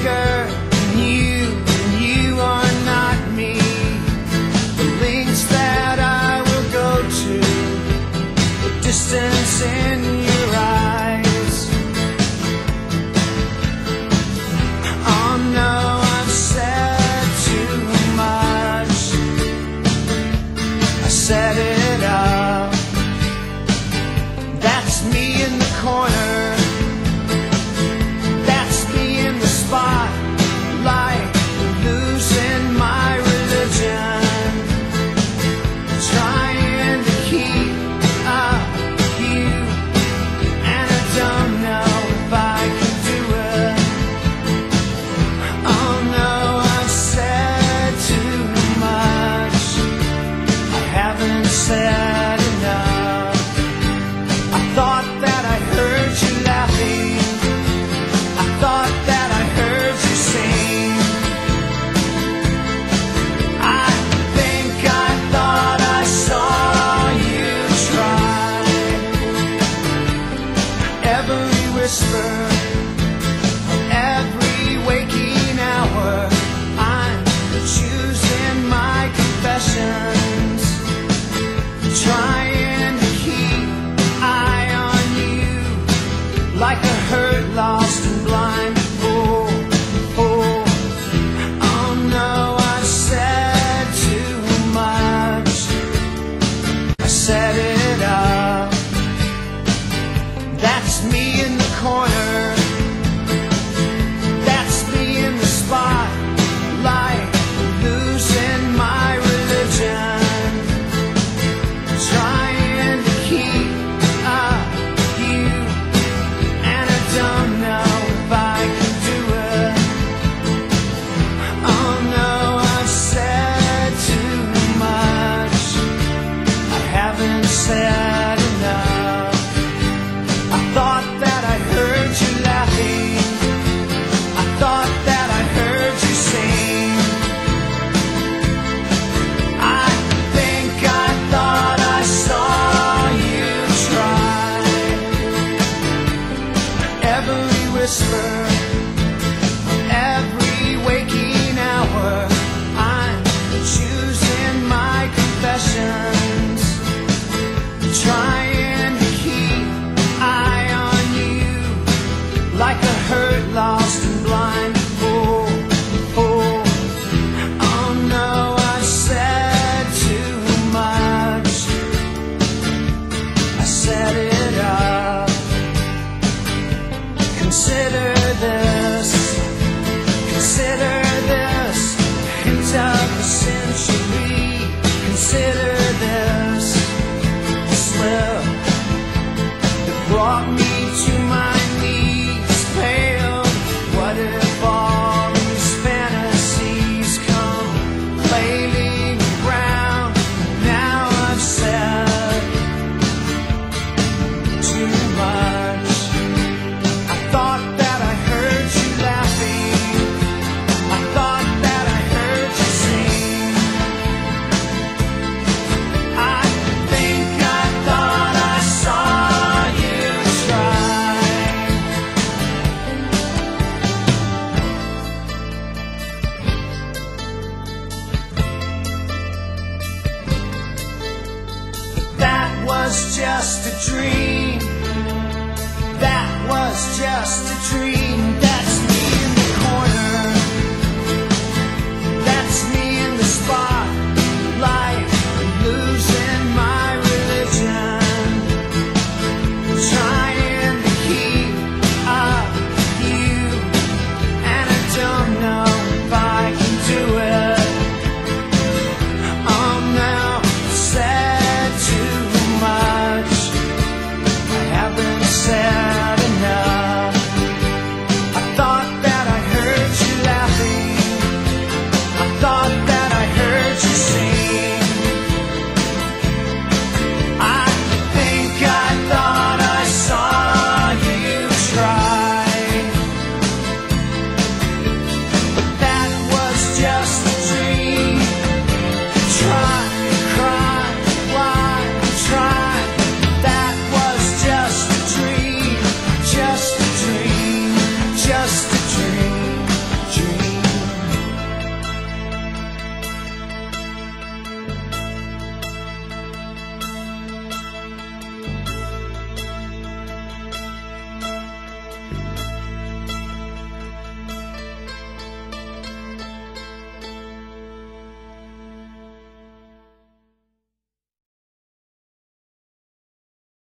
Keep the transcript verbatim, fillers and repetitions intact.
bigger than you, and you are not me. The links that I will go to, the distance in your eyes. Oh no, I've said too much. I set it up. That's me in the corner. That's me in the spotlight, losing my religion, trying to keep up with you, and I don't know if I can do it. Oh no, I've said too much. I haven't said enough. I thought that I heard you laughing. I thought that I heard you sing. I think I thought I saw you try. Every whisper, every waking hour, I'm choosing my confessions, trying to keep eye on you, like a hurt, lost and blind. Oh, oh, oh no, I said too much. I set it up. That's me in the corner. That's me in the spotlight, losing my religion, trying to keep up with you, and I don't know if I can do it. Oh no, I've said too much. I haven't said enough. I thought that I heard you laughing. I thought that I heard you sing. I think I thought I saw you try. Every whisper, every waking hour, I'm choosing my confessions, trying to keep eye on you, like a hurt, lost and blind. Oh, oh, oh no, I said too much. I set it up. Consider this, consider this, hint of the century. Consider this, the slip that brought me to my knees, pale. What if all these fantasies come flailing around? Now I've said too much. I thought that I heard you laughing. I thought that I heard you sing. I think I thought I saw you try. That was just a dream. That was just a dream.